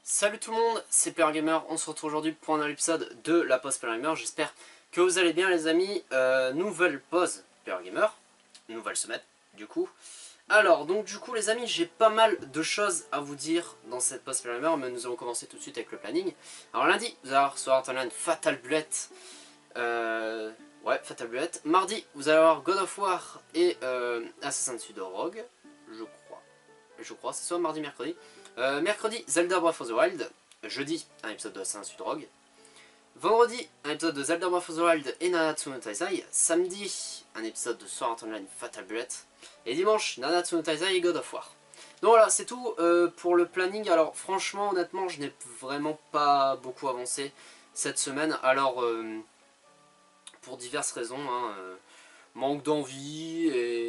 Salut tout le monde, c'est PR Gamer, on se retrouve aujourd'hui pour un nouvel épisode de la pause PR Gamer. J'espère que vous allez bien les amis. Nouvelle pause PR Gamer, nouvelle semaine du coup. Alors donc du coup les amis, j'ai pas mal de choses à vous dire dans cette pause PR Gamer, mais nous allons commencer tout de suite avec le planning. Alors lundi, vous allez avoir Sword Art Online Fatal Bullet. Ouais, Fatal Bullet. Mardi, vous allez avoir God of War et Assassin's Creed Rogue, je crois, c'est soit mardi, mercredi. Mercredi, Zelda Breath of the Wild. Jeudi, un épisode de Assassin's Creed Rogue. Vendredi, un épisode de Zelda Breath of the Wild et Nanatsu no Taizai. Samedi, un épisode de Sword Art Online Fatal Bullet. Et dimanche, Nanatsu no Taizai et God of War. Donc voilà, c'est tout pour le planning. Alors franchement, honnêtement, je n'ai vraiment pas beaucoup avancé cette semaine. Alors, pour diverses raisons, hein, manque d'envie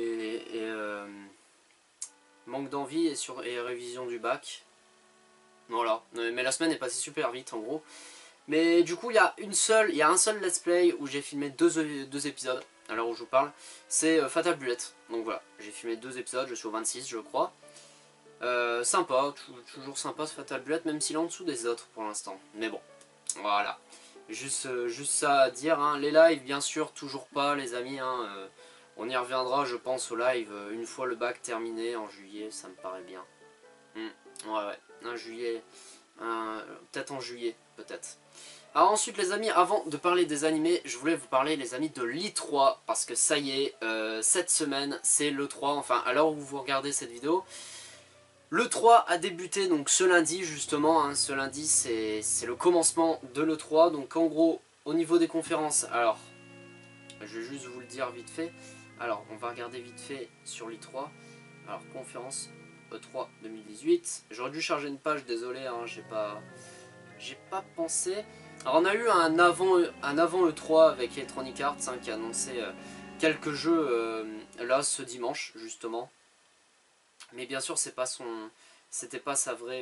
et révision du bac. Voilà, mais la semaine est passée super vite en gros. Mais du coup il y a un seul let's play où j'ai filmé deux épisodes à l'heure où je vous parle. C'est Fatal Bullet. Donc voilà, j'ai filmé 2 épisodes, je suis au 26 je crois. Sympa, toujours sympa ce Fatal Bullet, même s'il est en dessous des autres pour l'instant. Mais bon, voilà. Juste ça à dire, hein. Les lives bien sûr toujours pas les amis, hein. On y reviendra je pense au live une fois le bac terminé en juillet, ça me paraît bien. Ouais, un juillet, peut-être en juillet, peut-être. Alors ensuite les amis, avant de parler des animés, je voulais vous parler les amis de l'E3, parce que ça y est, cette semaine c'est l'E3, enfin à l'heure où vous regardez cette vidéo. L'E3 a débuté donc ce lundi justement, hein, ce lundi c'est le commencement de l'E3, donc en gros au niveau des conférences, alors je vais juste vous le dire vite fait. Alors on va regarder vite fait sur l'E3, alors conférence E3 2018, j'aurais dû charger une page, désolé, hein, j'ai pas pensé. Alors on a eu un avant E3 avec Electronic Arts, hein, qui a annoncé quelques jeux là ce dimanche justement. Mais bien sûr c'était pas sa vraie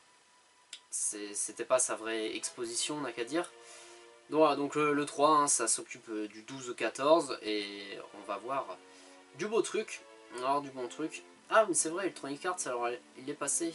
exposition, on n'a qu'à dire. Donc voilà, donc le 3 hein, ça s'occupe du 12 au 14 et on va voir du beau truc. Alors du bon truc. Ah mais c'est vrai, Electronic Arts, alors il est passé.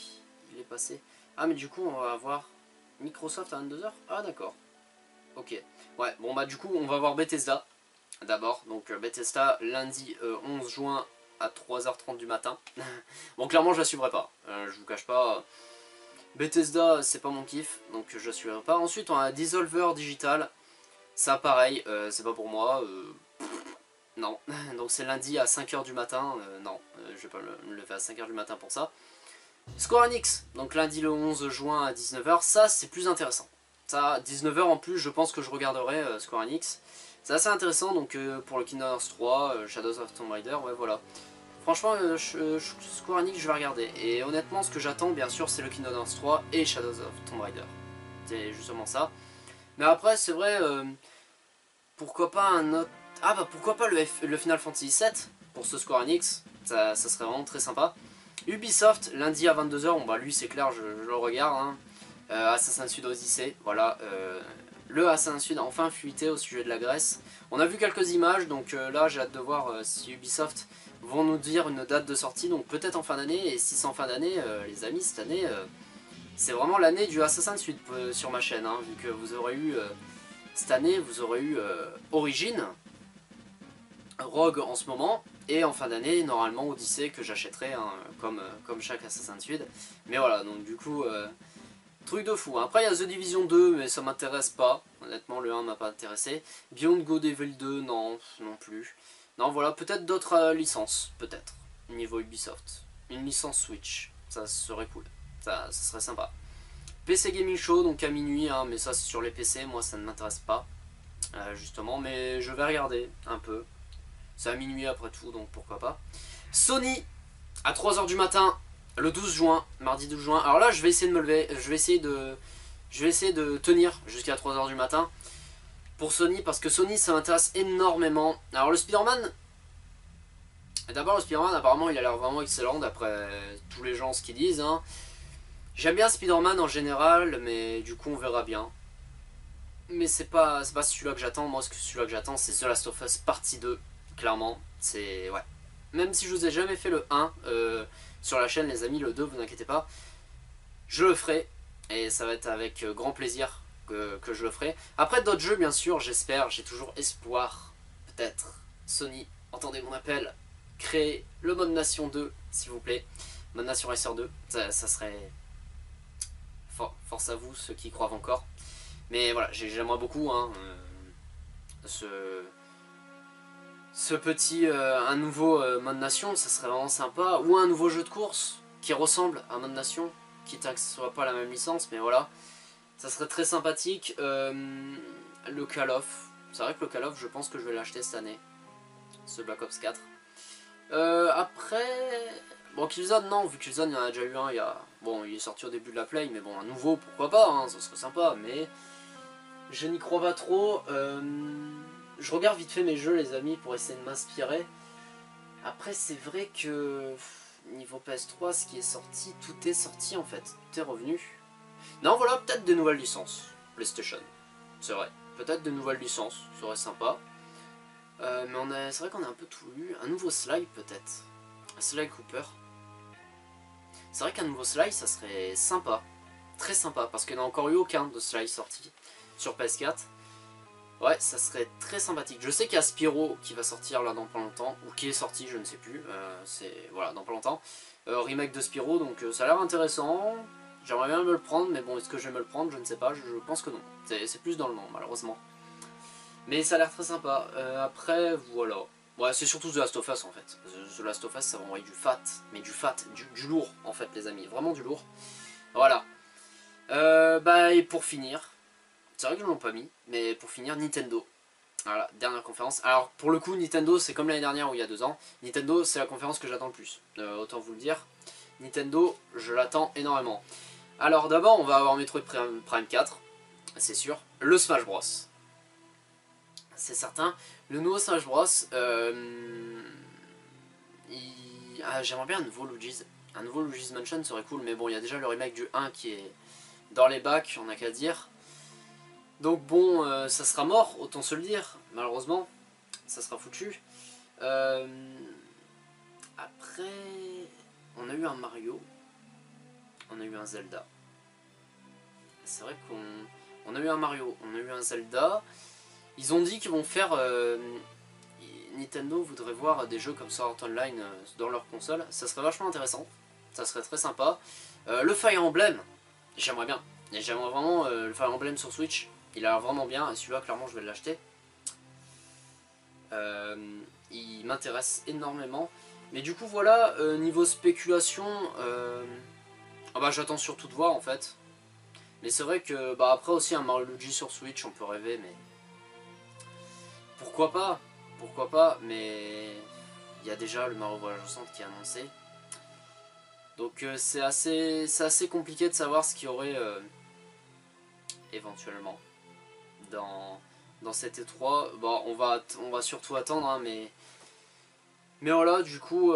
Ah mais du coup on va avoir Microsoft à 22 h. Ah d'accord. Ok. Ouais, bon bah du coup on va voir Bethesda d'abord. Donc Bethesda lundi 11 juin à 3h30 du matin. Bon clairement je la suivrai pas. Je vous cache pas. Bethesda c'est pas mon kiff, donc je la suivrai pas. Ensuite on a Dissolver Digital. Ça pareil, c'est pas pour moi. Non. Donc c'est lundi à 5h du matin. Non, je vais pas me lever à 5h du matin pour ça. Square Enix, donc lundi le 11 juin à 19h, ça c'est plus intéressant. Ça, 19h en plus, je pense que je regarderai Square Enix. C'est assez intéressant, donc pour le Kingdom Hearts 3, Shadows of Tomb Raider, ouais voilà. Franchement, Square Enix, je vais regarder. Et honnêtement, ce que j'attends, bien sûr, c'est le Kingdom Hearts 3 et Shadows of Tomb Raider. C'est justement ça. Mais après, c'est vrai, pourquoi pas un autre... Ah bah pourquoi pas le Final Fantasy 7 pour ce Square Enix, ça serait vraiment très sympa. Ubisoft, lundi à 22 h, bon bah lui c'est clair, je le regarde, hein. Assassin's Creed Odyssey, voilà, le Assassin's Creed a enfin fuité au sujet de la Grèce. On a vu quelques images, donc là j'ai hâte de voir si Ubisoft vont nous dire une date de sortie, donc peut-être en fin d'année, et si c'est en fin d'année, les amis, cette année, c'est vraiment l'année du Assassin's Creed sur ma chaîne, hein, vu que vous aurez eu, cette année, vous aurez eu Origin, Rogue en ce moment, et en fin d'année, normalement Odyssey que j'achèterai, hein, comme chaque Assassin's Creed. Mais voilà, donc du coup, truc de fou. Après il y a The Division 2, mais ça m'intéresse pas. Honnêtement, le 1 m'a pas intéressé. Beyond Good Evil 2, non plus. Non, voilà, peut-être d'autres licences, peut-être, niveau Ubisoft. Une licence Switch, ça serait cool. Ça serait sympa. PC Gaming Show, donc à minuit, hein, mais ça c'est sur les PC, moi ça ne m'intéresse pas. Justement, mais je vais regarder un peu. C'est à minuit après tout, donc pourquoi pas. Sony, à 3 h du matin, le 12 juin, mardi 12 juin. Alors là, je vais essayer de me lever, je vais essayer de tenir jusqu'à 3 h du matin pour Sony, parce que Sony, ça m'intéresse énormément. Alors le Spider-Man, d'abord le Spider-Man, apparemment, il a l'air vraiment excellent, d'après tous les gens ce qu'ils disent, hein. J'aime bien Spider-Man en général, mais du coup, on verra bien. Mais c'est pas celui-là que j'attends. Moi, celui-là que j'attends, c'est The Last of Us Partie 2. Clairement, c'est... ouais. Même si je vous ai jamais fait le 1 sur la chaîne, les amis, le 2, vous inquiétez pas. Je le ferai. Et ça va être avec grand plaisir que je le ferai. Après d'autres jeux bien sûr, j'espère, j'ai toujours espoir, peut-être, Sony, entendez mon appel, créez le mode Nation 2, s'il vous plaît. Mode Nation Racer 2, ça serait... force à vous, ceux qui y croient encore. Mais voilà, j'aimerais beaucoup hein, ce petit, un nouveau mode Nation, ça serait vraiment sympa. Ou un nouveau jeu de course qui ressemble à mode Nation, quitte à que ce soit pas la même licence, mais voilà. Ça serait très sympathique. Le Call of. C'est vrai que le Call of, je pense que je vais l'acheter cette année. Ce Black Ops 4. Après... Bon, Killzone, non. Vu Killzone, il y en a déjà eu un. Bon, il est sorti au début de la Play. Mais bon, un nouveau, pourquoi pas. Hein, ça serait sympa. Mais je n'y crois pas trop. Je regarde vite fait mes jeux, les amis, pour essayer de m'inspirer. Après, c'est vrai que... Niveau PS3, ce qui est sorti, tout est sorti en fait. Tout est revenu. Non, voilà, peut-être de nouvelles licences. PlayStation. C'est vrai. Peut-être de nouvelles licences. Ça serait sympa. Mais c'est vrai qu'on a un peu tout lu. Un nouveau Sly, peut-être. Un Sly Cooper. C'est vrai qu'un nouveau Sly, ça serait sympa. Très sympa. Parce qu'il n'y en a encore eu aucun de Sly sorti sur PS4. Ouais, ça serait très sympathique. Je sais qu'il y a Spyro qui va sortir là dans pas longtemps. Ou qui est sorti, je ne sais plus. C'est voilà, dans pas longtemps. Remake de Spyro, donc ça a l'air intéressant. J'aimerais bien me le prendre, mais bon, est-ce que je vais me le prendre? Je ne sais pas, je pense que non. C'est plus dans le nom, malheureusement. Mais ça a l'air très sympa. Après, voilà. Ouais, c'est surtout The Last of Us, en fait. The Last of Us, ça va envoyer du fat. Mais du fat, du lourd, en fait, les amis. Vraiment du lourd. Voilà. Bah, et pour finir... C'est vrai que je ne l'ai pas mis, mais pour finir, Nintendo. Voilà, dernière conférence. Alors, pour le coup, Nintendo, c'est comme l'année dernière ou il y a 2 ans. Nintendo, c'est la conférence que j'attends le plus. Autant vous le dire. Nintendo, je l'attends énormément. Alors d'abord on va avoir Metroid Prime 4, c'est sûr. Le Smash Bros. C'est certain. Le nouveau Smash Bros. J'aimerais bien un nouveau Luigi's. Un nouveau Luigi's Mansion serait cool, mais bon, il y a déjà le remake du 1 qui est dans les bacs, on n'a qu'à dire. Donc bon, ça sera mort, autant se le dire, malheureusement. Ça sera foutu. Après, on a eu un Mario. On a eu un Zelda. C'est vrai qu'on a eu un Mario, on a eu un Zelda. Ils ont dit qu'ils vont faire... Nintendo voudrait voir des jeux comme Sword Art Online dans leur console. Ça serait vachement intéressant. Ça serait très sympa. Le Fire Emblem, j'aimerais bien. J'aimerais vraiment le Fire Emblem sur Switch. Il a l'air vraiment bien. Et celui-là, clairement, je vais l'acheter. Il m'intéresse énormément. Mais du coup, voilà, niveau spéculation... Ah bah, j'attends surtout de voir, en fait. Mais c'est vrai que, bah après aussi un Mario Luigi sur Switch, on peut rêver, mais... Pourquoi pas? Pourquoi pas? Mais... Il y a déjà le Mario Voyage au Centre qui est annoncé. Donc c'est assez compliqué de savoir ce qu'il y aurait éventuellement dans cet E3. Bon, on va surtout attendre, hein, mais voilà, du coup...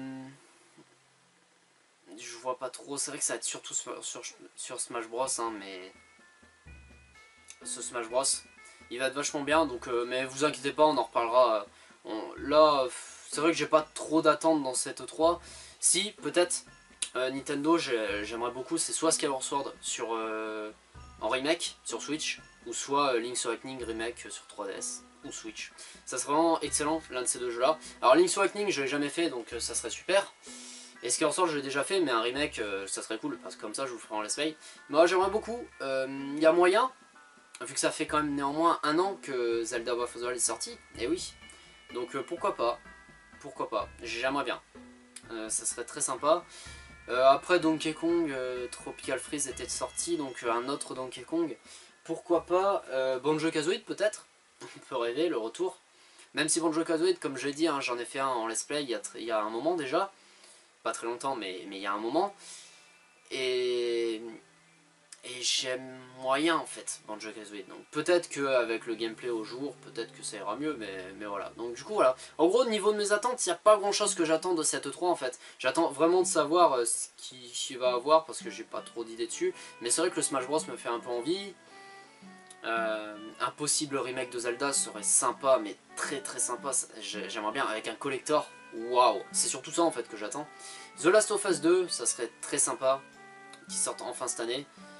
je vois pas trop, c'est vrai que ça va être surtout sur Smash Bros, hein, mais... Ce Smash Bros, il va être vachement bien, donc mais vous inquiétez pas, on en reparlera. Là, c'est vrai que j'ai pas trop d'attentes dans cette E3. Si, peut-être, Nintendo, j'aimerais beaucoup, c'est soit Skyward Sword en remake sur Switch, ou soit Link's Awakening remake sur 3DS ou Switch. Ça serait vraiment excellent, l'un de ces deux jeux-là. Alors Link's Awakening, je l'ai jamais fait, donc ça serait super. Et Skyward Sword, je l'ai déjà fait, mais un remake, ça serait cool, parce que comme ça, je vous ferai en let's play. Moi, j'aimerais beaucoup. Il y a moyen, vu que ça fait quand même néanmoins 1 an que Zelda Breath of the Wild est sorti, et oui. Donc pourquoi pas, j'aimerais bien. Ça serait très sympa. Après Donkey Kong, Tropical Freeze était sorti, donc un autre Donkey Kong. Pourquoi pas Banjo-Kazooie peut-être. On peut rêver, le retour. Même si Banjo-Kazooie, comme je l'ai dit, hein, j'en ai fait un en let's play il y a un moment déjà. Pas très longtemps, mais il y a un moment. Et j'aime moyen en fait Banjo-Kazooie. Donc peut-être qu'avec le gameplay au jour, peut-être que ça ira mieux, mais voilà. Donc du coup voilà. En gros, au niveau de mes attentes, il n'y a pas grand chose que j'attends de cette E3 en fait. J'attends vraiment de savoir ce qu'il va avoir parce que j'ai pas trop d'idées dessus. Mais c'est vrai que le Smash Bros me fait un peu envie. Un possible remake de Zelda serait sympa, mais très très sympa. J'aimerais bien avec un collector. Waouh, c'est surtout ça en fait que j'attends. The Last of Us 2, ça serait très sympa. Qui sorte enfin cette année.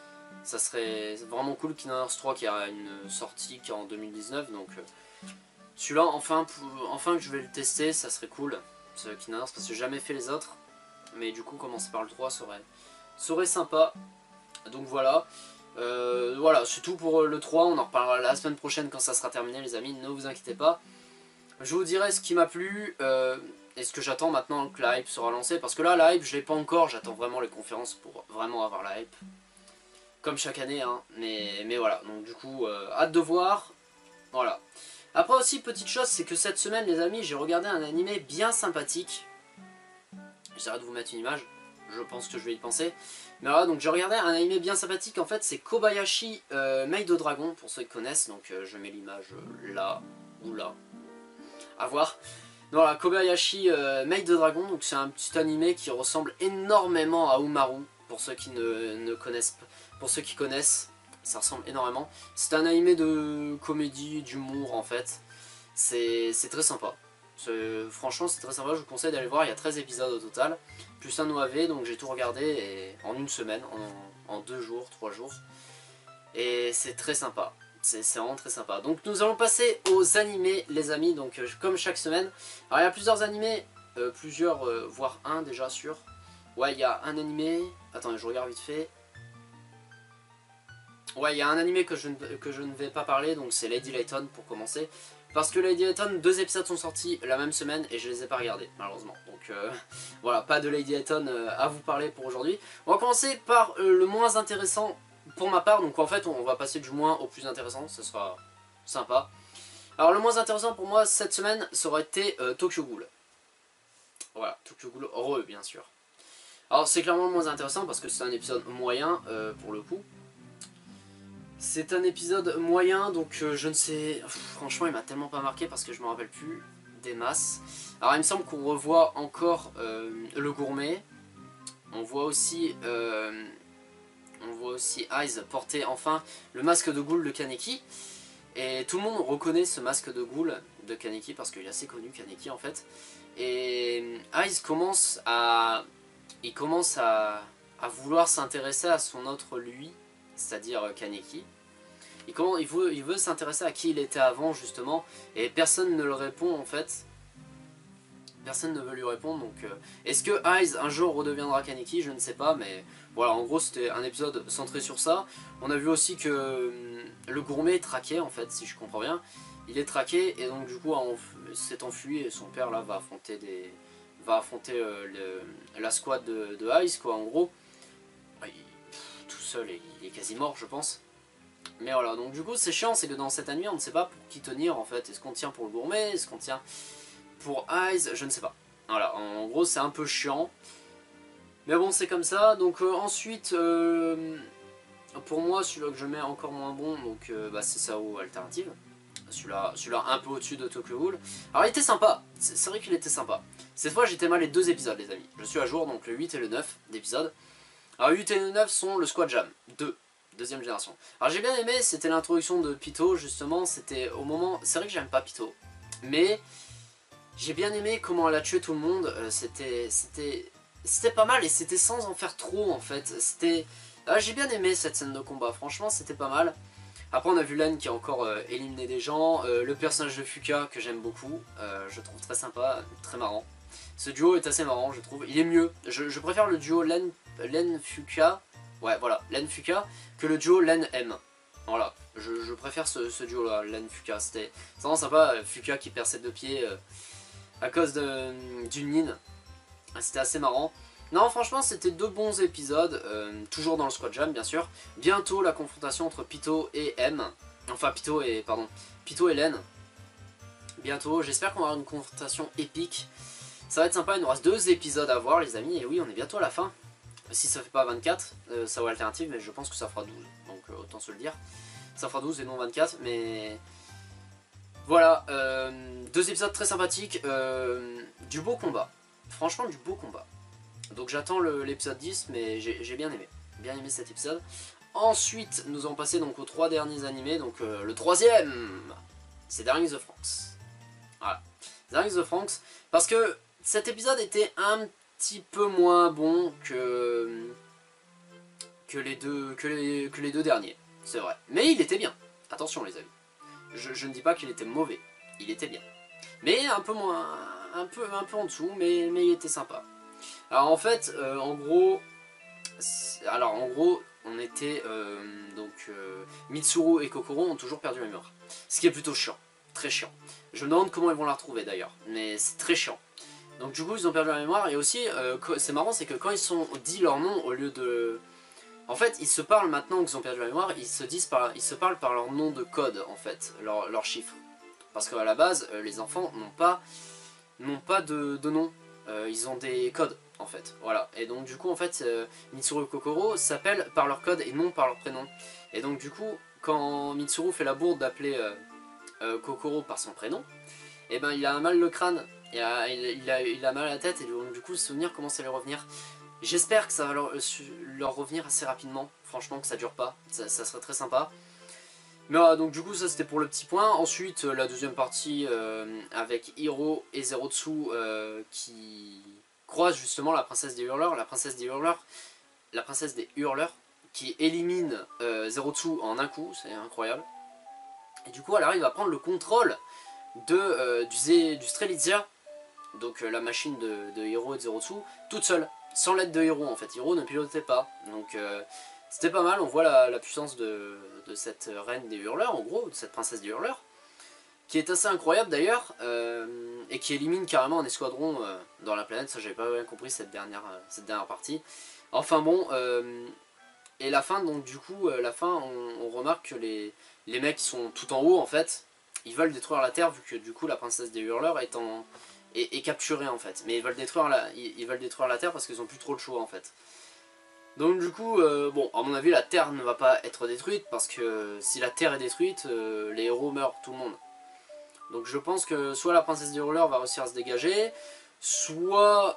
Ça serait vraiment cool. Kingdom Hearts 3 qui a une sortie qui est en 2019, donc celui-là enfin que je vais le tester, ça serait cool. Ce Kingdom Hearts, parce que j'ai jamais fait les autres, mais du coup commencer par le 3 serait sympa. Donc voilà. Voilà, c'est tout pour le 3, on en reparlera la semaine prochaine quand ça sera terminé les amis, ne vous inquiétez pas. Je vous dirai ce qui m'a plu et ce que j'attends maintenant que la hype sera lancée, parce que là la hype je l'ai pas encore, j'attends vraiment les conférences pour vraiment avoir la hype. Comme chaque année, hein, mais voilà, donc du coup, hâte de voir, voilà. Après aussi, petite chose, c'est que cette semaine les amis, j'ai regardé un animé bien sympathique. J'arrête de vous mettre une image, je pense que je vais y penser. Mais voilà, donc j'ai regardé un anime bien sympathique, en fait c'est Kobayashi Maid Dragon, pour ceux qui connaissent, donc je mets l'image là ou là, à voir. Donc voilà, Kobayashi Maid Dragon, donc c'est un petit animé qui ressemble énormément à Umaru, pour ceux qui ne connaissent pas, pour ceux qui connaissent, ça ressemble énormément. C'est un animé de comédie, d'humour en fait, c'est très sympa. Franchement c'est très sympa, je vous conseille d'aller voir, il y a 13 épisodes au total, plus un OAV, donc j'ai tout regardé et en une semaine, en 2 jours, 3 jours, et c'est très sympa, c'est vraiment très sympa. Donc nous allons passer aux animés les amis, donc comme chaque semaine. Alors il y a plusieurs animés, voire un déjà sûr. Ouais, il y a un animé, attendez je regarde vite fait. Ouais, il y a un animé que je ne vais pas parler, donc c'est Lady Layton pour commencer. Parce que Lady Layton, 2 épisodes sont sortis la même semaine et je les ai pas regardés, malheureusement. Donc voilà, pas de Lady Layton à vous parler pour aujourd'hui. On va commencer par le moins intéressant pour ma part. Donc en fait, on va passer du moins au plus intéressant, ce sera sympa. Alors le moins intéressant pour moi cette semaine, ça aurait été Tokyo Ghoul. Voilà, Tokyo Ghoul Re, bien sûr. Alors c'est clairement le moins intéressant parce que c'est un épisode moyen pour le coup. C'est un épisode moyen, donc je ne sais... Franchement, il m'a tellement pas marqué parce que je me rappelle plus des masses. Alors, il me semble qu'on revoit encore le gourmet. On voit aussi Aiz porter enfin le masque de Ghoul de Kaneki. Et tout le monde reconnaît ce masque de Ghoul de Kaneki parce qu'il est assez connu, Kaneki en fait. Et Aiz commence à vouloir s'intéresser à son autre lui, c'est-à-dire Kaneki. Il veut s'intéresser à qui il était avant justement, et personne ne le répond en fait. Personne ne veut lui répondre, donc est-ce que Aiz un jour redeviendra Kaneki? Je ne sais pas, mais voilà, en gros c'était un épisode centré sur ça. On a vu aussi que le gourmet est traqué en fait, si je comprends bien. Il est traqué et donc du coup s'est enfui et son père là va affronter la squad de Aiz quoi en gros. Tout seul et il est quasi mort je pense. Mais voilà, donc du coup c'est chiant, c'est que dans cette nuit on ne sait pas pour qui tenir en fait. Est-ce qu'on tient pour le gourmet? Est-ce qu'on tient pour Aiz? Je ne sais pas. Voilà, en gros c'est un peu chiant. Mais bon c'est comme ça. Donc ensuite, pour moi celui-là que je mets encore moins bon, donc c'est Sao Alternative. Celui-là un peu au-dessus de Tokyo Ghoul. Alors il était sympa, c'est vrai qu'il était sympa. Cette fois j'ai mal les 2 épisodes les amis. Je suis à jour, donc le 8 et le 9 d'épisodes. Alors 8 et le 9 sont le Squad Jam 2. Deuxième génération. Alors j'ai bien aimé, c'était l'introduction de Pito justement, c'était au moment... C'est vrai que j'aime pas Pito, mais j'ai bien aimé comment elle a tué tout le monde, c'était pas mal et c'était sans en faire trop en fait. J'ai bien aimé cette scène de combat, franchement c'était pas mal. Après on a vu Len qui a encore éliminé des gens, le personnage de Fuka que j'aime beaucoup, je trouve très sympa, très marrant. Ce duo est assez marrant je trouve, il est mieux, je préfère le duo Len-Fuka. Ouais, voilà, Len Fuka, que le duo Len M. Voilà, je préfère ce duo là, Len Fuka. C'était vraiment sympa, Fuka qui perd ses 2 pieds à cause d'une mine. C'était assez marrant. Non, franchement, c'était 2 bons épisodes, toujours dans le Squad Jam, bien sûr. Bientôt la confrontation entre Pito et M. Enfin, Pito et Len. Bientôt, j'espère qu'on va avoir une confrontation épique. Ça va être sympa, il nous reste 2 épisodes à voir, les amis, et oui, on est bientôt à la fin. Si ça fait pas 24, ça va alternative, mais je pense que ça fera 12, donc autant se le dire. Ça fera 12 et non 24, mais voilà, 2 épisodes très sympathiques, du beau combat, franchement du beau combat. Donc j'attends l'épisode 10, mais j'ai bien aimé cet épisode. Ensuite, nous allons passer donc aux 3 derniers animés, donc le 3ème, c'est Daring the Franxx. Voilà, Daring the Franxx, parce que cet épisode était un petit peu moins bon que que les deux derniers, c'est vrai. Mais il était bien, attention les amis. Je ne dis pas qu'il était mauvais, il était bien. Mais un peu moins, un peu en dessous, mais il était sympa. Alors en fait, en gros, on était Mitsuru et Kokoro ont toujours perdu la mémoire. Ce qui est plutôt chiant, très chiant. Je me demande comment ils vont la retrouver d'ailleurs, mais c'est très chiant. Donc du coup ils ont perdu la mémoire et aussi c'est marrant, c'est que quand ils sont dit leur nom au lieu de... En fait ils se parlent maintenant qu'ils ont perdu la mémoire, ils se parlent par leur nom de code en fait, leur chiffre. Parce qu'à la base les enfants n'ont pas de nom, ils ont des codes en fait, voilà. Et donc du coup en fait Mitsuru et Kokoro s'appellent par leur code et non par leur prénom. Et donc du coup quand Mitsuru fait la bourde d'appeler Kokoro par son prénom, et ben il a un mal le crâne, et il a mal à la tête et donc du coup le souvenir commence à lui revenir. J'espère que ça va leur revenir assez rapidement, franchement que ça dure pas, ça serait très sympa. Mais voilà, donc du coup ça c'était pour le petit point. Ensuite la deuxième partie avec Hiro et Zerotsu qui croisent justement la princesse des hurleurs, la princesse des hurleurs qui élimine Zerotsu en un coup, c'est incroyable. Et du coup elle arrive à prendre le contrôle du Strelitzia, donc la machine de Hiro et de Zerotsu, toute seule, sans l'aide de Hiro en fait. Hiro ne pilotait pas, donc c'était pas mal. On voit la puissance de cette reine des hurleurs, en gros, de cette princesse des hurleurs, qui est assez incroyable d'ailleurs, et qui élimine carrément un escadron dans la planète. Ça j'avais pas bien compris cette dernière partie. Enfin bon, et la fin, donc du coup, la fin, on remarque que les mecs qui sont tout en haut en fait, ils veulent détruire la Terre vu que du coup la princesse des hurleurs est capturée en fait. Mais ils veulent détruire la Terre parce qu'ils ont plus trop le choix en fait. Donc du coup, bon, à mon avis la Terre ne va pas être détruite parce que si la Terre est détruite, les héros meurent, tout le monde. Donc je pense que soit la princesse des hurleurs va réussir à se dégager, soit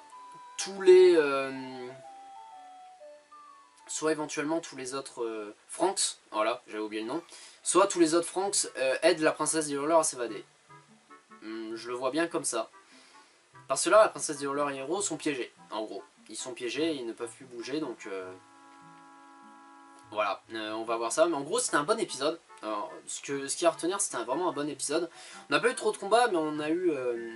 soit éventuellement tous les autres Franks, voilà, j'avais oublié le nom, soit tous les autres Franks aident la princesse des hurleurs à s'évader. Je le vois bien comme ça. Parce que là, la princesse des hurleurs et les héros sont piégés, en gros. Ils sont piégés, ils ne peuvent plus bouger, donc voilà, on va voir ça. Mais en gros, c'était un bon épisode. Alors, ce qu'il y a à retenir, c'était vraiment un bon épisode. On n'a pas eu trop de combats, mais on a eu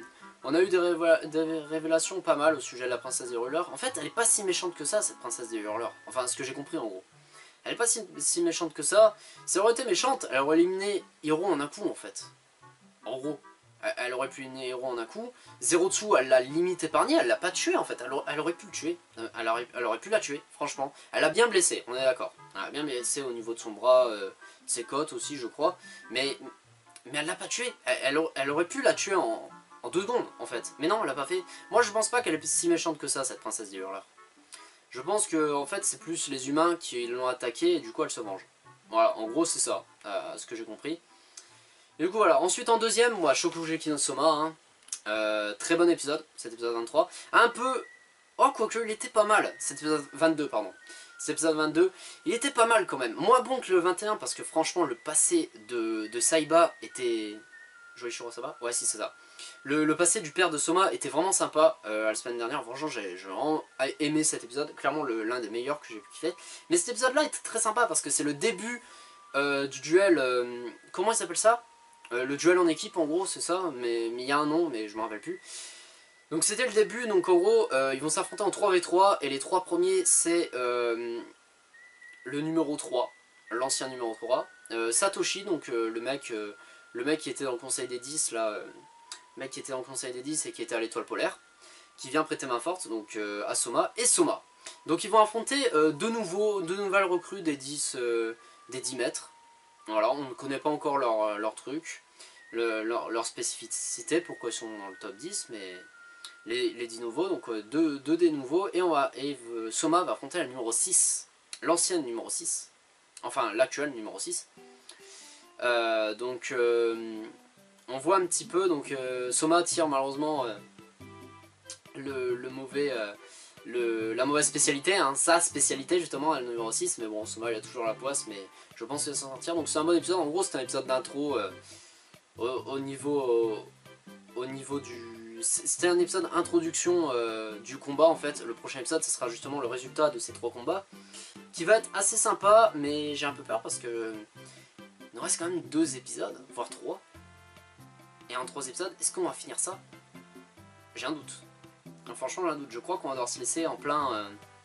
des révélations pas mal au sujet de la princesse des hurleurs. En fait, elle est pas si méchante que ça, cette princesse des hurleurs. Enfin, ce que j'ai compris en gros. Elle est pas si méchante que ça. Si elle aurait été méchante, elle aurait éliminé Hiro en un coup en fait. En gros. Elle aurait pu éliminer Hiro en un coup. Zerotsu, elle l'a limite épargné, elle l'a pas tué en fait. Elle aurait pu le tuer. Elle aurait pu la tuer, franchement. Elle a bien blessé, on est d'accord. Elle a bien blessé au niveau de son bras, de ses côtes aussi, je crois. Mais elle l'a pas tué. Elle aurait pu la tuer en 2 secondes en fait. Mais non, elle l'a pas fait. Moi, je pense pas qu'elle est si méchante que ça, cette princesse des hurleurs. Je pense que en fait, c'est plus les humains qui l'ont attaquée et du coup, elle se venge. Voilà, en gros, c'est ça, ce que j'ai compris. Et du coup voilà, ensuite en deuxième, moi Shokugeki no Soma, hein. Très bon épisode, cet épisode 23. Un peu, oh quoique il était pas mal, cet épisode 22 pardon. Cet épisode 22, il était pas mal quand même. Moins bon que le 21 parce que franchement le passé de Saiba était... Joichiro Saiba? Ouais si c'est ça. Le passé du père de Soma était vraiment sympa la semaine dernière, franchement j'ai vraiment aimé cet épisode, clairement l'un des meilleurs que j'ai pu kiffer. Mais cet épisode là était très sympa parce que c'est le début du duel, comment il s'appelle ça? Le duel en équipe en gros c'est ça, mais il y a un nom mais je me rappelle plus. Donc c'était le début, donc en gros ils vont s'affronter en 3v3 et les 3 premiers c'est le numéro 3, l'ancien numéro 3, Satoshi, donc le mec qui était dans le conseil des 10 là, le mec qui était dans le conseil des 10 et qui était à l'étoile polaire, qui vient prêter main forte donc à Soma et Soma. Donc ils vont affronter deux nouvelles recrues des 10 mètres. Voilà, on ne connaît pas encore leur truc, leur spécificité, pourquoi ils sont dans le top 10, mais les 10 nouveaux, donc deux des nouveaux, et Soma va affronter la numéro 6, l'ancienne numéro 6, enfin l'actuelle numéro 6. Donc on voit un petit peu, donc Soma tire malheureusement la mauvaise spécialité, hein, sa spécialité justement, le numéro 6, mais bon, Soma il a toujours la poisse, mais je pense qu'il va s'en sortir, donc c'est un bon épisode. En gros c'est un épisode d'intro au niveau c'était un épisode introduction du combat en fait. Le prochain épisode, ce sera justement le résultat de ces 3 combats, qui va être assez sympa, mais j'ai un peu peur parce que il nous reste quand même 2 épisodes, voire 3. Et en 3 épisodes, est-ce qu'on va finir ça? J'ai un doute. Franchement, j'ai un doute. Je crois qu'on va devoir se laisser en plein...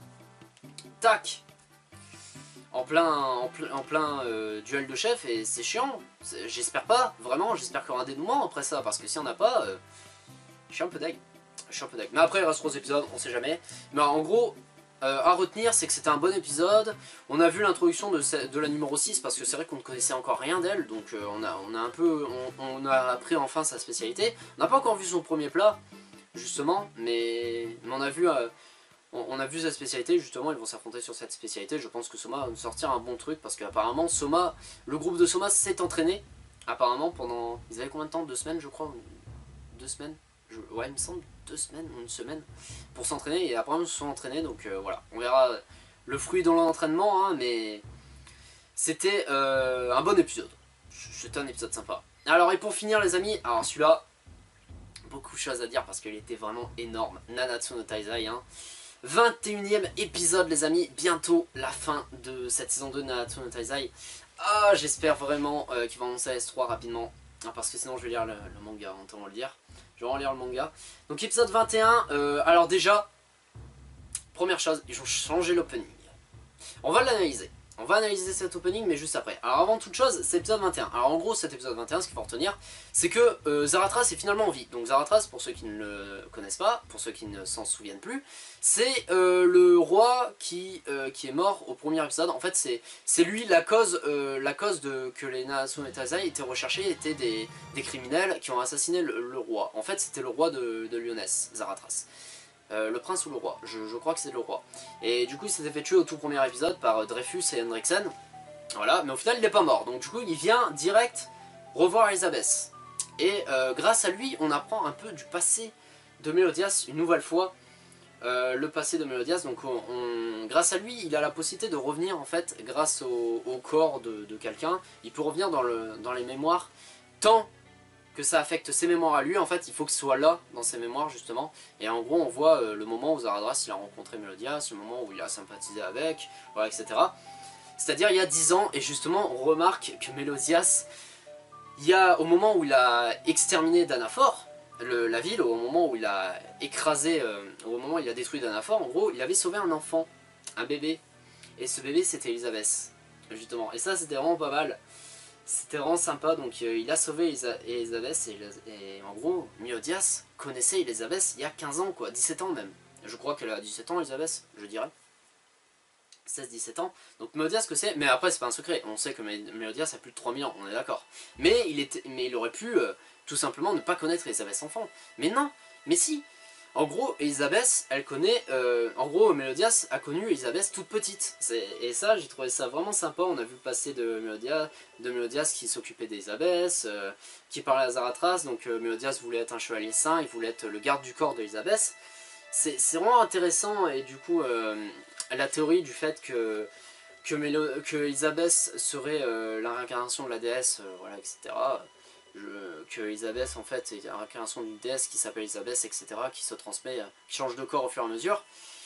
tac, en plein duel de chef, et c'est chiant. J'espère pas, vraiment, j'espère qu'il y aura un dénouement après ça, parce que si on n'a pas, je suis un peu deg. Mais après, il reste 3 épisodes, on sait jamais. Mais en gros, à retenir, c'est que c'était un bon épisode. On a vu l'introduction de la numéro 6, parce que c'est vrai qu'on ne connaissait encore rien d'elle, donc on a appris enfin sa spécialité. On n'a pas encore vu son premier plat, justement, mais on a vu... on a vu sa spécialité, justement, ils vont s'affronter sur cette spécialité. Je pense que Soma va nous sortir un bon truc, parce qu'apparemment le groupe de Soma s'est entraîné, apparemment pendant... Ils avaient combien de temps? 2 semaines, je crois? 2 semaines ouais, il me semble 2 semaines ou 1 semaine pour s'entraîner, et apparemment ils se sont entraînés, donc voilà. On verra le fruit dans l'entraînement, hein, mais c'était un bon épisode. C'était un épisode sympa. Alors, et pour finir les amis, alors celui-là, beaucoup de choses à dire parce qu'il était vraiment énorme. Nanatsu no Taizai, hein. 21e épisode les amis, bientôt la fin de cette saison 2 de Nanatsu no Taizai. Ah, j'espère vraiment qu'ils vont annoncer S3 rapidement, parce que sinon je vais lire le manga, on va le dire. Je vais en lire le manga. Donc épisode 21, alors déjà, première chose, ils ont changé l'opening. On va l'analyser. On va analyser cet opening, mais juste après. Alors avant toute chose, c'est l'épisode 21. Alors en gros, cet épisode 21, ce qu'il faut retenir, c'est que Zaratras est finalement en vie. Donc Zaratras, pour ceux qui ne le connaissent pas, pour ceux qui ne s'en souviennent plus, c'est le roi qui est mort au premier épisode. En fait, c'est lui la cause que les Nanatsu no Taizai étaient recherchés, étaient des criminels qui ont assassiné le roi. En fait, c'était le roi de Lyonesse, Zaratras. Le prince ou le roi, je crois que c'est le roi. Et du coup il s'était fait tuer au tout premier épisode par Dreyfus et Hendriksen. Voilà, mais au final il n'est pas mort. Donc du coup il vient direct revoir Elisabeth. Et grâce à lui on apprend un peu du passé de Meliodas une nouvelle fois. Le passé de Meliodas, donc grâce à lui il a la possibilité de revenir en fait grâce au corps de quelqu'un. Il peut revenir dans les mémoires tant que ça affecte ses mémoires à lui. En fait il faut que ce soit là dans ses mémoires justement, et en gros on voit le moment où Zaratras il a rencontré Meliodas, le moment où il a sympathisé avec, voilà, etc. C'est à dire il y a 10 ans, et justement on remarque que Meliodas, au moment où il a exterminé Danafor, la ville, au moment où il a écrasé, au moment où il a détruit Danafor, en gros il avait sauvé un enfant, un bébé, et ce bébé c'était Elisabeth justement, et ça c'était vraiment pas mal. C'était vraiment sympa, donc il a sauvé Elisabeth, et en gros, Meliodas connaissait Elisabeth il y a 15 ans, quoi, 17 ans même. Je crois qu'elle a 17 ans, Elisabeth, je dirais. 16-17 ans. Donc Meliodas que c'est, mais après c'est pas un secret, on sait que Meliodas a plus de 3000 ans, on est d'accord. Mais il aurait pu tout simplement ne pas connaître Elisabeth enfant. Mais non, mais si. En gros, Elisabeth, elle connaît... en gros, Meliodas a connu Elisabeth toute petite. Et ça, j'ai trouvé ça vraiment sympa. On a vu le passé de Meliodas qui s'occupait d'Elisabeth, qui parlait à Zaratras. Donc Meliodas voulait être un chevalier saint, il voulait être le garde du corps d'Elisabeth. C'est vraiment intéressant, et du coup, la théorie du fait que Elisabeth serait la réincarnation de la déesse, voilà, etc., que Elisabeth en fait est la réincarnation d'une déesse qui s'appelle Elisabeth, etc., qui se transmet, qui change de corps au fur et à mesure,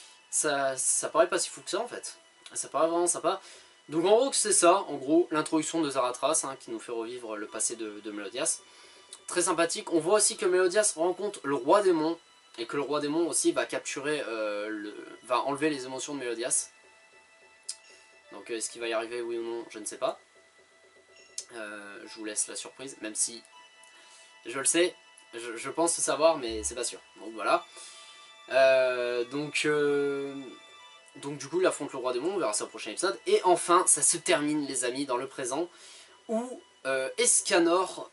ça paraît pas si fou que ça en fait. Ça paraît vraiment sympa. Donc en gros c'est ça, en gros l'introduction de Zaratras, hein, qui nous fait revivre le passé de Meliodas. Très sympathique. On voit aussi que Meliodas rencontre le roi démon, et que le roi démon aussi va capturer, va enlever les émotions de Meliodas. Donc est-ce qu'il va y arriver, oui ou non, je ne sais pas. Je vous laisse la surprise, même si je le sais, je pense le savoir, mais c'est pas sûr. Donc voilà. Donc du coup il affronte le roi démon, on verra ça au prochain épisode. Et enfin ça se termine les amis dans le présent, où Escanor,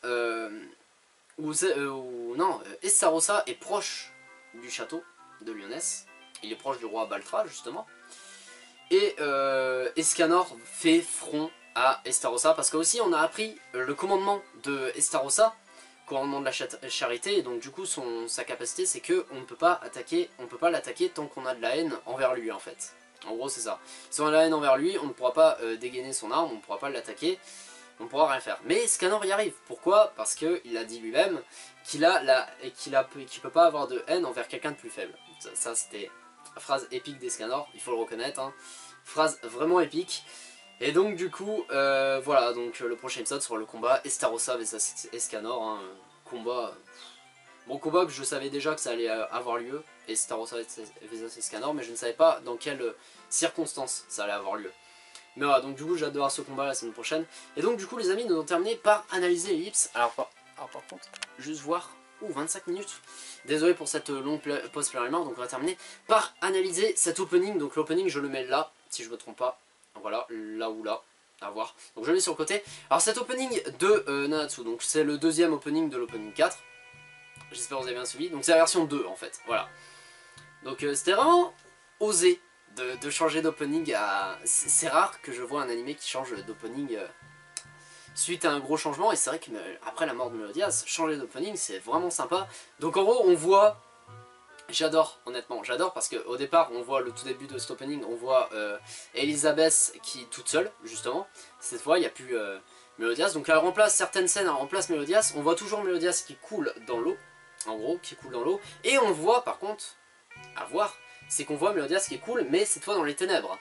Estarossa est proche du château de Lyonesse. Il est proche du roi Baltra justement. Et Escanor fait front à Estarossa, parce que aussi on a appris le commandement de Estarossa, commandement de la charité, et donc du coup sa capacité c'est que on ne peut pas l'attaquer tant qu'on a de la haine envers lui en fait. En gros c'est ça. Si on a de la haine envers lui, on ne pourra pas dégainer son arme, on ne pourra pas l'attaquer. on ne pourra rien faire. Mais Scanor y arrive. Pourquoi? Parce qu'il a dit lui-même qu'il peut pas avoir de haine envers quelqu'un de plus faible. Ça c'était la phrase épique des Scanor, il faut le reconnaître. Hein. Phrase vraiment épique. Et donc du coup, voilà, donc le prochain épisode sera le combat Estarossa vs Escanor. Hein, combat... Bon, combat que je savais déjà que ça allait avoir lieu, Estarossa vs Escanor, mais je ne savais pas dans quelles circonstances ça allait avoir lieu. Mais voilà, donc du coup j'ai hâte de voir ce combat la semaine prochaine. Et donc du coup les amis, nous avons terminé par analyser Ellipse. Alors par contre, juste voir... 25 minutes. Désolé pour cette longue pause pluriellement, donc on va terminer par analyser cet opening. Donc l'opening je le mets là, si je me trompe pas. Voilà, là ou là, à voir. Donc je le mets sur le côté. Alors cet opening de Nanatsu, donc c'est le deuxième opening de l'opening 4. J'espère que vous avez bien suivi. Donc c'est la version 2 en fait, voilà. Donc c'était vraiment osé de changer d'opening. C'est rare que je vois un animé qui change d'opening suite à un gros changement. Et c'est vrai qu'après la mort de Melodias, changer d'opening c'est vraiment sympa. Donc en gros on voit... J'adore, honnêtement, j'adore parce qu'au départ, on voit le tout début de cet opening, on voit Elisabeth qui est toute seule, justement. Cette fois, il n'y a plus Melodias, donc elle remplace certaines scènes, elle remplace Melodias. On voit toujours Melodias qui coule dans l'eau, en gros, qui coule dans l'eau. Et on voit, par contre, à voir, c'est qu'on voit Melodias qui coule, mais cette fois dans les ténèbres.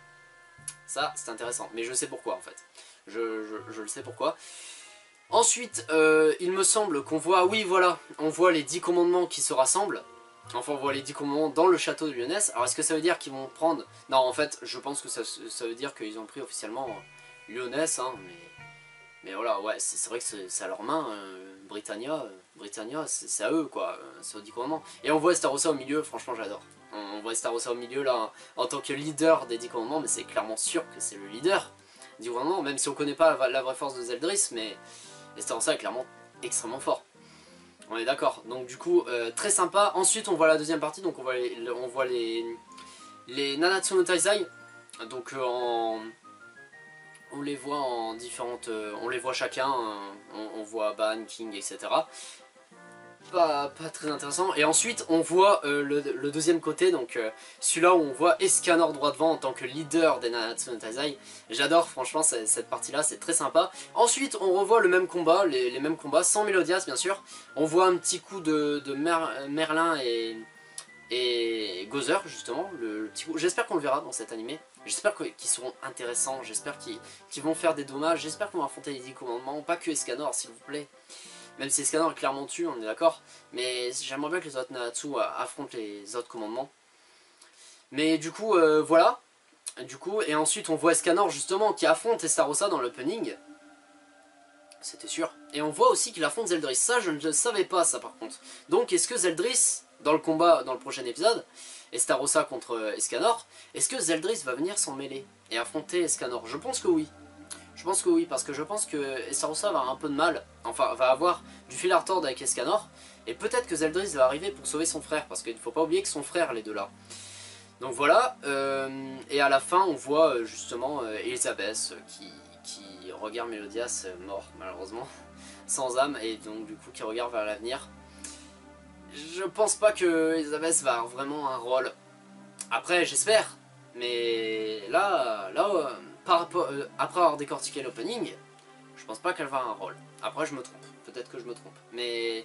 Ça, c'est intéressant, mais je sais pourquoi, en fait. Je le sais pourquoi. Ensuite, il me semble qu'on voit, oui, voilà, on voit les 10 commandements qui se rassemblent. Enfin on voit les 10 commandements dans le château de Lyonesse. Alors est-ce que ça veut dire qu'ils vont prendre... Non en fait je pense que ça veut dire qu'ils ont pris officiellement Lyonesse hein, mais voilà ouais c'est vrai que c'est à leurs mains. Britannia c'est à eux quoi, c'est aux 10 commandements. Et on voit Estarossa au milieu, franchement j'adore. On voit Estarossa au milieu là en tant que leader des 10 commandements, mais c'est clairement sûr que c'est le leader des 10 commandements, même si on connaît pas la vraie force de Zeldris, mais Estarossa est clairement extrêmement fort. On est d'accord, donc du coup très sympa. Ensuite on voit la deuxième partie, donc on voit les Nanatsu no Taizai. Donc on les voit en différentes... on les voit chacun, on voit Ban, King, etc. Pas très intéressant. Et ensuite on voit le deuxième côté, donc celui-là où on voit Escanor droit devant en tant que leader des Nanatsu no Taizai. J'adore franchement cette partie-là, c'est très sympa. Ensuite on revoit le même combat, les mêmes combats, sans Melodias bien sûr. On voit un petit coup de Merlin et Gozer justement, le petit coup. J'espère qu'on le verra dans cet animé. J'espère qu'ils seront intéressants, j'espère qu'ils vont faire des dommages, j'espère qu'on va affronter les 10 commandements, pas que Escanor s'il vous plaît. Même si Escanor est clairement dessus, on est d'accord. Mais j'aimerais bien que les autres Nanatsu affrontent les autres commandements. Mais du coup, voilà. Du coup, et ensuite on voit Escanor justement qui affronte Estarossa dans l'opening. C'était sûr. Et on voit aussi qu'il affronte Zeldris. Ça, je ne le savais pas, ça par contre. Donc, est-ce que Zeldris, dans le combat, dans le prochain épisode, Estarossa contre Escanor, est-ce que Zeldris va venir s'en mêler et affronter Escanor? Je pense que oui. Je pense que oui, parce que je pense que Estarossa va avoir un peu de mal, enfin va avoir du fil à retordre avec Escanor, et peut-être que Zeldris va arriver pour sauver son frère, parce qu'il ne faut pas oublier que son frère, les deux là. Donc voilà, et à la fin on voit justement Elisabeth qui regarde Melodias mort malheureusement, sans âme, et donc du coup qui regarde vers l'avenir. Je pense pas que Elisabeth va avoir vraiment un rôle, après j'espère, mais là après avoir décortiqué l'opening, je pense pas qu'elle va avoir un rôle. Après je me trompe, peut-être que je me trompe, mais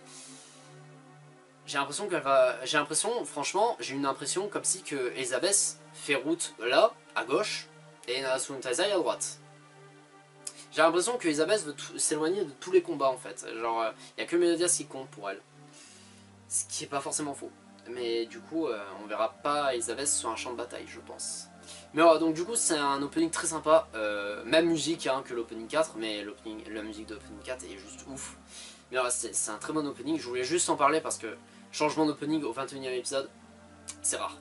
j'ai l'impression qu'elle va... franchement, j'ai une impression comme si que Elisabeth fait route là, à gauche, et Nanatsu no Taizai à droite. J'ai l'impression que Elisabeth veut s'éloigner de tous les combats en fait. Genre, il n'y a que Melodias qui compte pour elle. Ce qui est pas forcément faux. Mais du coup, on verra pas Elisabeth sur un champ de bataille, je pense. Mais voilà, donc du coup c'est un opening très sympa, même musique hein, que l'opening 4, mais la musique de l'opening 4 est juste ouf. Mais voilà, c'est un très bon opening, je voulais juste en parler parce que changement d'opening au 21e épisode, c'est rare.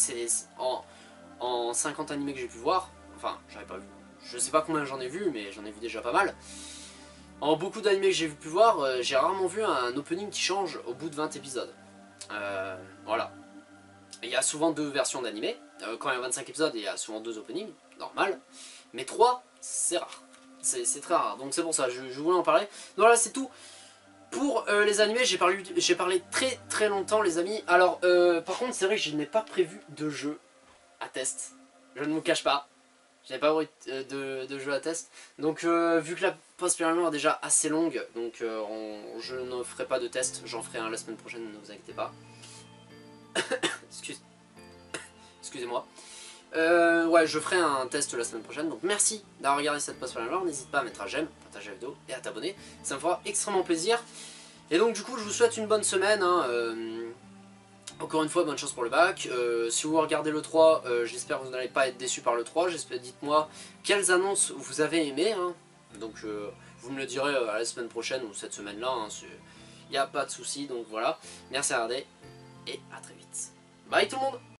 En 50 animés que j'ai pu voir, enfin j'avais pas vu, je sais pas combien j'en ai vu, mais j'en ai vu déjà pas mal. En beaucoup d'animés que j'ai pu voir, j'ai rarement vu un opening qui change au bout de 20 épisodes. Voilà. Il y a souvent deux versions d'animé. Quand il y a 25 épisodes, il y a souvent deux openings, normal. Mais 3, c'est rare. C'est très rare. Donc c'est pour ça, je voulais en parler. Donc voilà, c'est tout. Pour les animés, j'ai parlé très longtemps, les amis. Alors, par contre, c'est vrai que je n'ai pas prévu de jeu à test. Je ne vous cache pas. J'avais pas envie de jeu à test. Donc vu que la post-spirale est déjà assez longue, donc je ne ferai pas de test, j'en ferai un la semaine prochaine, ne vous inquiétez pas. Excusez-moi. Ouais, je ferai un test la semaine prochaine, donc merci d'avoir regardé cette post-spirale. N'hésite pas à mettre un j'aime, partager la vidéo et à t'abonner, ça me fera extrêmement plaisir. Et donc du coup je vous souhaite une bonne semaine, hein, encore une fois bonne chance pour le bac. Si vous regardez le 3, j'espère que vous n'allez pas être déçus par le 3, dites-moi quelles annonces vous avez aimées, hein. Donc vous me le direz à la semaine prochaine ou cette semaine là, il n'y a pas de souci, donc voilà. Merci à regarder et à très vite. Bye tout le monde.